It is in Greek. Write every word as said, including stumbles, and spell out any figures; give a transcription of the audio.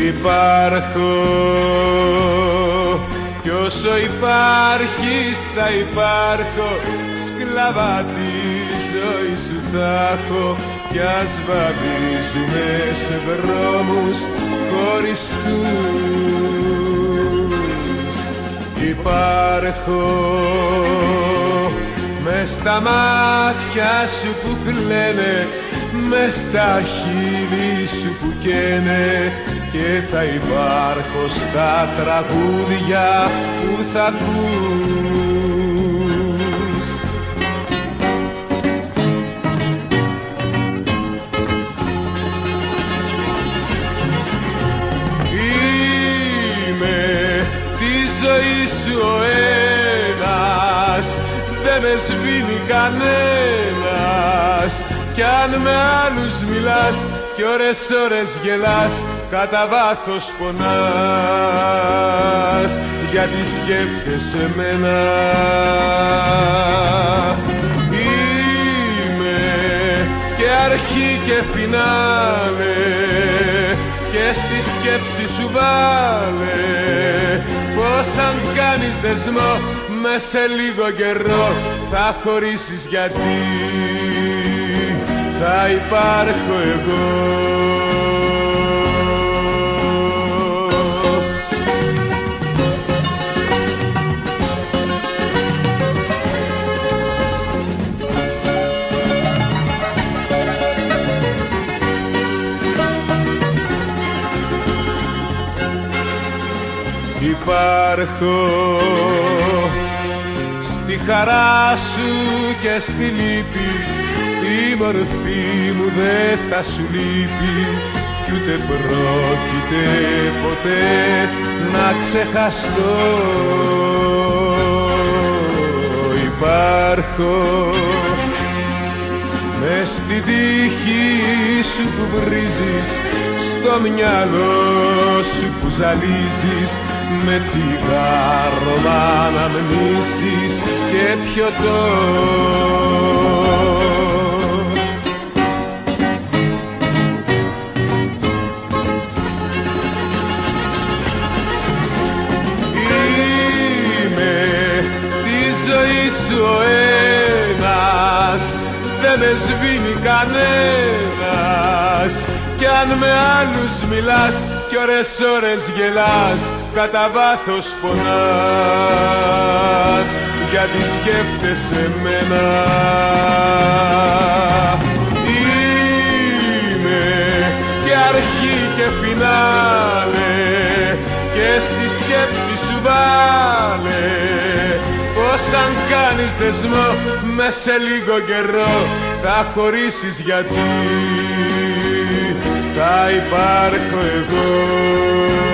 Υπάρχω κι όσο υπάρχεις θα υπάρχω, σκλαβά τη ζωή σου θα έχω, κι ας βαδίζουμε σε δρόμους χωριστούς. Υπάρχω μες στα μάτια σου που κλαίνε, μες στα χείλη σου που καίνε, και θα υπάρχω στα τραγούδια που θα ακούς. Είμαι τη ζωή σου ο ένας, δεν με σβήνει κανένας, κι αν με άλλους μιλάς κι ώρες ώρες γελάς, κατά βάθος πονάς, γιατί σκέφτεσαι μένα. Είμαι και αρχή και φινάλε, και στη σκέψη σου βάλε πως αν κάνεις δεσμό μες σε λίγο καιρό θα χωρίσεις, γιατί θα υπάρχω εγώ. Υπάρχω στη χαρά σου και στη λύπη, η μορφή μου δεν θα σου λείπει, κι ούτε πρόκειται ποτέ να ξεχαστώ. Υπάρχω μες στη τύχη σου που βρίζεις, στο μυαλό σου που ζαλίζεις, με τσιγάρο μ' αναμνήσεις και πιωτό. Είμαι τη ζωή σου ο ένας, δεν με σβήνει κανένας, κι αν με άλλους μιλάς κι ώρες ώρες γελάς, κατά βάθος πονάς, γιατί σκέφτεσαι μένα. Είμαι και αρχή και φινάλε, και στη σκέψη σου βάλε πως αν κάνεις δεσμό μες σε λίγο καιρό θα χωρίσεις, γιατί θα υπάρχω εγώ.